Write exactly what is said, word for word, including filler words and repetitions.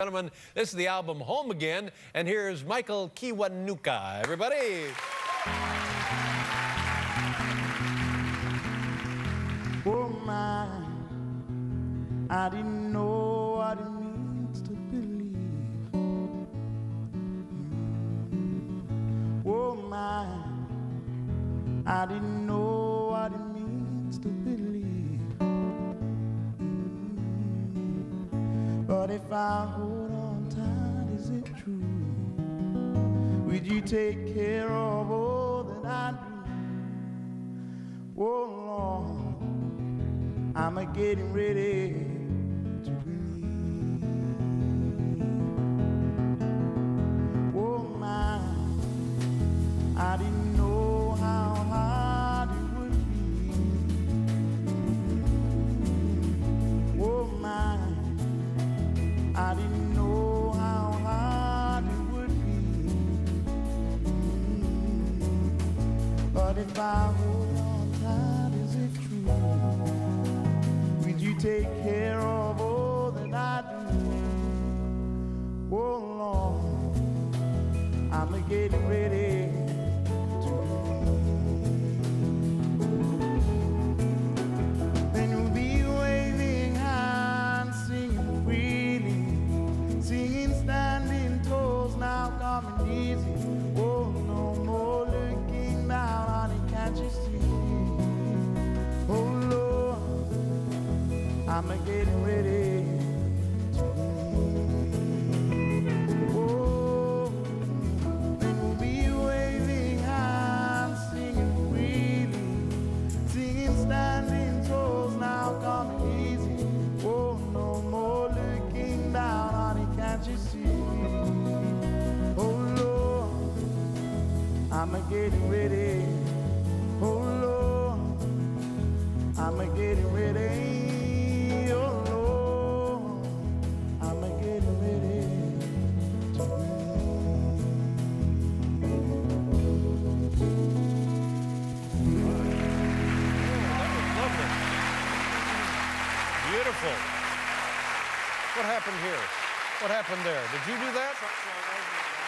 Gentlemen, this is the album Home Again, and here's Michael Kiwanuka. Everybody. Oh my, I didn't know what it means to believe. Mm. Oh my, I didn't know what it means to believe. Mm. But if I hold on tight, is it true? Would you take care of all that I do? Oh Lord, I'm a getting ready to believe. Oh my, I didn't know how hard it would be. Oh my, I didn't know how hard it would be. But if I hold on tight, is it true? Would you take care of all that I do? Oh Lord, I'm a getting ready to leave. Then you'll be waving hands, singing freely, singing standing toes, now coming easy. Oh, no more looking down on it, can't you see? Oh Lord, I'm a getting ready to leave. Oh, then we'll be waving hands, singing freely, singing standing toes, now coming easy. Oh, no more looking down on it, can't you see? Oh Lord, I'm a getting ready. Oh Lord, I'm a getting ready. Beautiful. What happened here? What happened there? Did you do that?